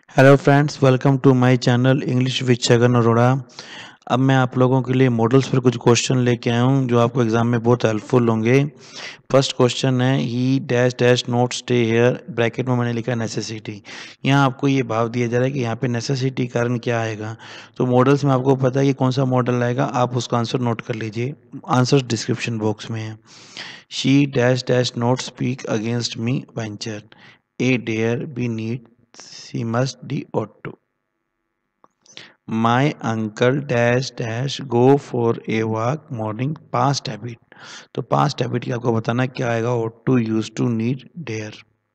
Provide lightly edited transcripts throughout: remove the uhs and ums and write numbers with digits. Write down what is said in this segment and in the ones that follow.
Hello friends, welcome to my channel English with Chhagan Arora. अब मैं आप लोगों के लिए मॉडल्स पर कुछ क्वेश्चन लेके आया हूँ जो आपको एग्जाम में बहुत हेल्पफुल होंगे। फर्स्ट क्वेश्चन है he dash dash not stay here, bracket में मैंने लिखा नेसेसिटी। यहाँ आपको ये भाव दिया जा रहा है कि यहाँ पे नेसेसिटी कारण क्या आएगा। तो मॉडल्स में आपको पता है कि कौन सा मॉडल आएगा, आप उसका आंसर नोट कर लीजिए। आंसर डिस्क्रिप्शन बॉक्स में है। She dash dash not speak against me venture, A dare B need, C must D ought to. My uncle dash dash go for a walk morning, past habit। तो past habit की आपको बताना क्या आएगा, ought to, used to, need, dare।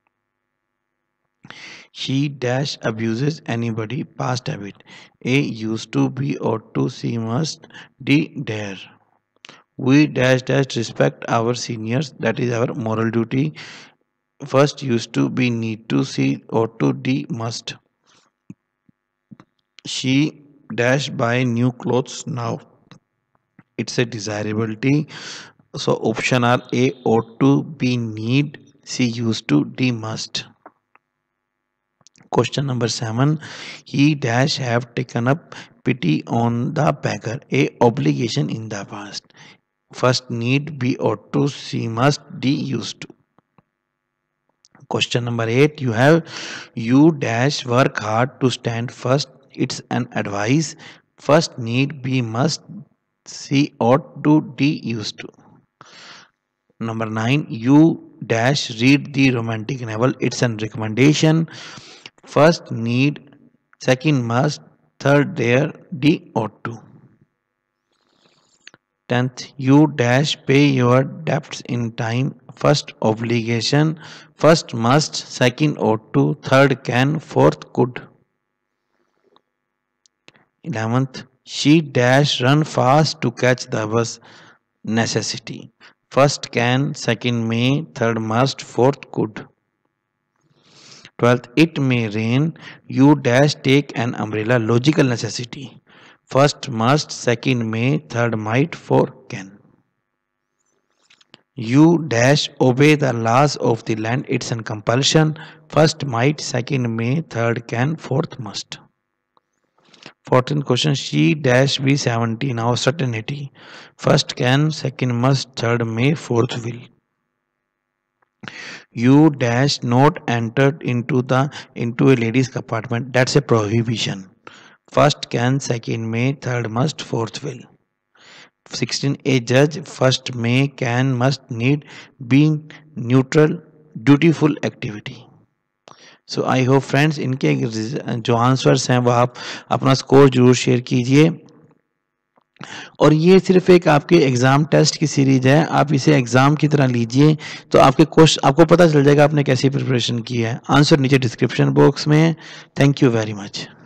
She dash abuses anybody, past habit, A used to, B ought to, C must, D dare। We dash dash respect our seniors, that is our moral duty, first used to, B need to, C ought to, D must। She dash buy new clothes now, it's a desirability, so option are A ought to, B need, C used to, D must। Question number 7, he dash have taken up pity on the beggar, A obligation in the past, first need, B ought to, C must, D used to। Question number 8, you dash work hard to stand first, it's an advice, first need, B must, C ought to, D used to। Number 9, you dash read the romantic novel, it's an recommendation, first need, second must, third dare, D ought to। 10th, you dash pay your debts in time, first obligation, first must, second ought to, third can, fourth could। 11th, she dash run fast to catch the bus, necessity, first can, second may, third must, fourth could। 12th, it may rain, you dash take an umbrella, logical necessity, first must, second may, third might, fourth can। You dash obey the laws of the land, it's a compulsion, first might, second may, third can, fourth must। 14th question, she dash be 70 now certainty, first can, second must, third may, fourth will। You dash not entered into a ladies compartment, that's a prohibition, first can, second may, third must, fourth will। 16, a judge, first may, can, must, need, being neutral, dutiful activity। So I hope friends इनके जो answers हैं वो आप अपना score जरूर share कीजिए। और ये सिर्फ एक आपके एग्जाम टेस्ट की सीरीज है, आप इसे एग्जाम की तरह लीजिए तो आपके क्वेश्चन आपको पता चल जाएगा आपने कैसी प्रिपरेशन की है। आंसर नीचे डिस्क्रिप्शन बॉक्स में है। Thank you very much.